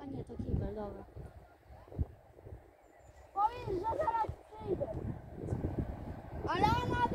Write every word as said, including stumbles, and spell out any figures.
A nie, to kibel, dobra. Powiedz, że zaraz przyjdę. Ale ona